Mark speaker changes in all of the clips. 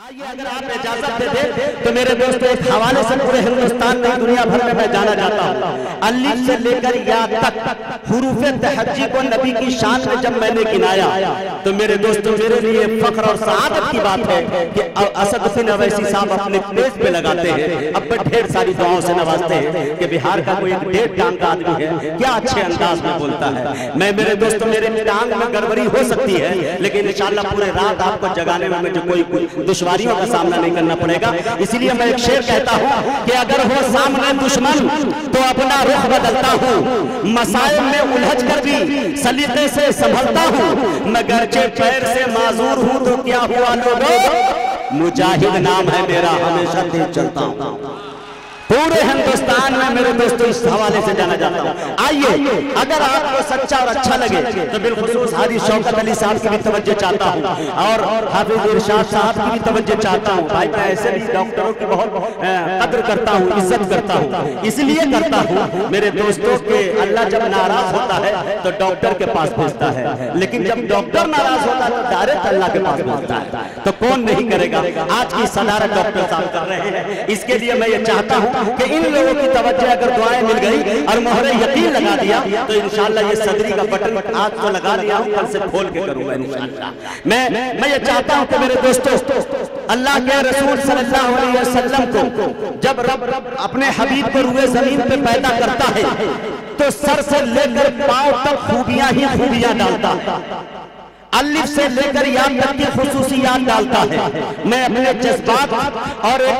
Speaker 1: आइए अगर आप इजाजत दे दे तो मेरे दोस्तों एक हवाले से पूरे हिंदुस्तान में दुनिया भर में मैं जाना चाहता हूँ। अलिफ से लेकर या तक हुरूफे तहज्जी को नबी की शान में जब मैंने गिनाया तो मेरे दोस्तों मेरे लिए फख्र और सआदत की बात है कि असद हुसैन अवैसी साहब अपने पेज पे लगाते हैं, अब ढेर सारी दुआओं से नवाजते हैं कि बिहार का कोई एक 1.5 टांग का आदमी है, क्या अच्छे अंदाज में बोलता है। मैं मेरे दोस्तों मेरे टांग में गड़बड़ी हो सकती है लेकिन इंशाअल्लाह पूरे रात आपको जगाने में मुझे कोई दुश्वारियों का सामना नहीं करना पड़ेगा। इसीलिए मैं एक शेर कहता हूं कि अगर हो सामने दुश्मन तो अपना रुख बदलता हूं, मसाइब में उलझ कर भी सलीके से संभलता हूं, मैं गर्चे पैर से माजूर हूं तो क्या हुआ लोगों, मुजाहिद नाम है मेरा, हमेशा तेज चलता हूं। पूरे हिंदुस्तान में मेरे दोस्तों इस हवाले से जाना जाता हूं। आइए अगर आपको सच्चा और अच्छा लगे तो बिलखुसूस हाजी शौकत अली साहब की भी तवज्जो चाहता हूं और हाफिज इरशाद साहब की भी तवज्जो चाहता हूं। भाई मैं ऐसे भी डॉक्टरों की बहुत कद्र करता हूं, इज्जत करता हूं, इसलिए करता हूं मेरे दोस्तों के अल्लाह जब नाराज होता है तो डॉक्टर के पास भेजता है, लेकिन जब डॉक्टर नाराज होता है तो डायरेक्ट अल्लाह के पास भेजता है। तो कौन नहीं करेगा। आज की सदारत डॉक्टर साहब कर रहे हैं, इसके लिए मैं ये चाहता हूं कि इन लोगों की तवज्जो अगर दुआएं मिल गई और मोहरे यकीन लगा दिया तो इंशाअल्लाह ये सदरी का बटन आज तो लगा लिया हूं, कल से खोल के करूंगा इंशाअल्लाह। मैं ये चाहता हूं कि मेरे दोस्तों अल्लाह के रसूल सल्लल्लाहु अलैहि वसल्लम को जब रब अपने हबीब को रूए जमीन पे पैदा करता है तो सर से लेकर पांव तक खूबियां ही खूबियां डालता है, अलिफ से लेकर या तक की खुसूसियात डालता है। मैं अपने जज्बात और एक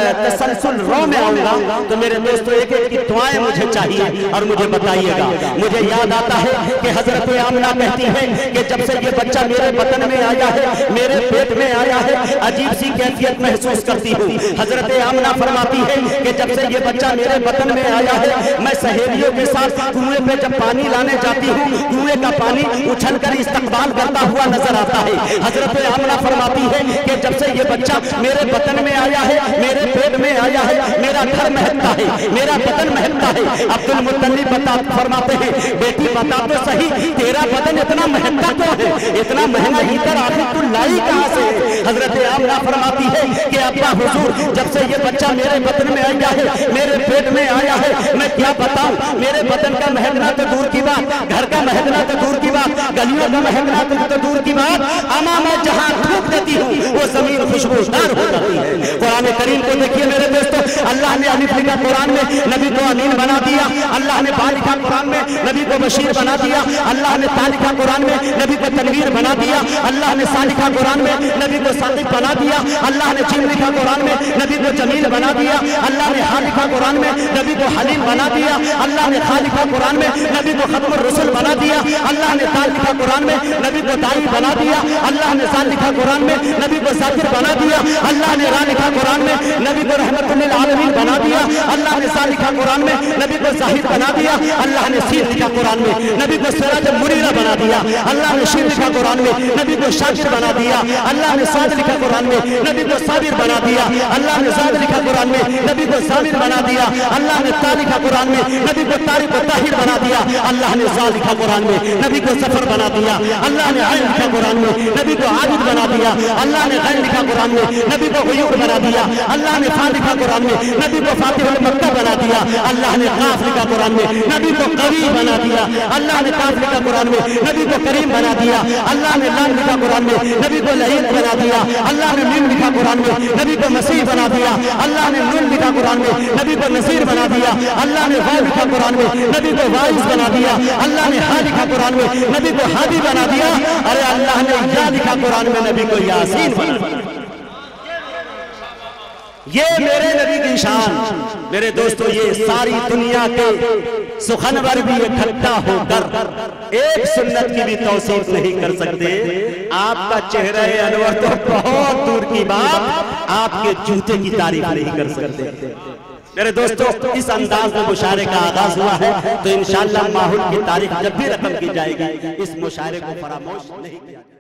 Speaker 1: तसलसल रो में आऊंगा तो मेरे दोस्तों एक एक की दुआएं मुझे चाहिए और मुझे बताइएगा। मुझे याद आता है कि हजरत आमना कहती है कि जब से ये बच्चा मेरे बतन में आया है, मेरे पेट में आया है, अजीब सी कैफियत महसूस करती हूँ। हजरत आमना फरमाती है कि जब से ये बच्चा मेरे बतन में आया है मैं सहेलियों के साथ कुएं पे जब पानी लाने जाती हूँ कुएं का पानी उछल कर इस्तकबाल करता हुआ नजर आता है। हजरत आमना फरमाती है कि जब से ये बच्चा मेरे बतन में आया है, मेरे पेट में आया है, मेरा घर महकता है, मेरा बदन महकता है। अब्दुल मुत्तलिब फरमाते हैं बेटी बता तो सही तेरा बदन इतना महकता क्यों है, इतना महंगा हीटर आखिर तू लाई कहां से। हजरत आमना फरमाती है कि अब्बा हुजूर जब से ये बच्चा मेरे बदन में आया है, मेरे पेट में आया है, मैं क्या बताऊं, मेरे बदन का महकना तो दूर की बात, घर का महकना तो दूर की बात, गलियों का महकना तो दूर की बात, अमा मैं जहां थूक देती हूँ वो जमीन खुशबूदार हो जाती है। कुरान करीम को देखिए मेरे दोस्तों, अल्लाह ने अलिफ लिखा कुरान में, नबी को अमीन बना दिया। अल्लाह ने बा लिखा कुरान में, नबी को बशीर बना दिया। अल्लाह ने ता लिखा कुरान में, नबी को तनवीर बना दिया। अल्लाह ने सा लिखा कुरान में, नबी को सादिक बना दिया। अल्लाह ने जीम लिखा कुरान में, नबी को जमील बना दिया। अल्लाह ने हा लिखा कुरान में, नबी को हलीम बना दिया। अल्लाह ने खा लिखा कुरान में, नबी को खत्मुर रसूल बना दिया। अल्लाह ने ता लिखा कुरान में, नबी को दाई बना दिया। अल्लाह ने सा लिखा कुरान में, नबी को साकिर बना दिया। अल्लाह ने रा लिखा कुरान में, नबी को रहमतुल लिल आलमीन बना दिया। अल्लाह ने सा लिखा कुरान में, नबी को जाहिद बना दिया। अल्लाह ने सीर लिखा कुरान में, नबी को सिराज मुनीरा बना दिया। अल्लाह ने शीर लिखा कुरान में, नबी को शाकिर बना दिया। अल्लाह ने साद लिखा कुरान में, नबी को साबिर बना दिया। अल्लाह ने साद लिखा कुरान में, नबी को साबिर बना दिया। अल्लाह ने ता लिखा कुरान में, नबी को तारिक व ताहिर बना दिया। अल्लाह ने जा लिखा कुरान में, नबी को सफर बना दिया। अल्लाह ने आइन लिखा कुरान में, नबी को आबिद बना दिया। अल्लाह ने गैर लिखा कुरान में, नबी को गयूर बना दिया। अल्लाह ने फा लिखा कुरान में, नबी को फातिहुल मक्का बना दिया। अल्लाह ने काफ लिखा कुरान में, नबी को कवी बना दिया। अल्लाह ने काफ लिखा कुरान में, नबी को करीम बना दिया। अल्लाह ने लाम लिखा कुरान में, नबी को लहीद बना दिया। अल्लाह ने मीम लिखा कुरान में, नबी को मसीह बना दिया। अल्लाह ने नून लिखा कुरान में, नबी को नसीर बना दिया। अल्लाह ने वा लिखा कुरान में, नबी को वाइस बना दिया। अल्लाह ने हा लिखा कुरान में, नबी को हादी बना दिया। अरे अल्लाह ने या लिखा कुरान में, नबी को यासीन बना दिया। ये मेरे नबी की शान। मेरे दोस्तों ये सारी दुनिया के सुखनवर भी इकट्ठा होकर एक सुन्नत की भी तौसीफ नहीं कर सकते। आपका चेहरा अनवर तो बहुत दूर की बात, आपके जूते की तारीफ नहीं कर सकते। मेरे दोस्तों इस अंदाज में मुशायरे का आगाज हुआ है तो इंशाअल्लाह माहौल की तारीफ जब भी रकम की जाएगी इस मुशायरे को फरामोश नहीं किया।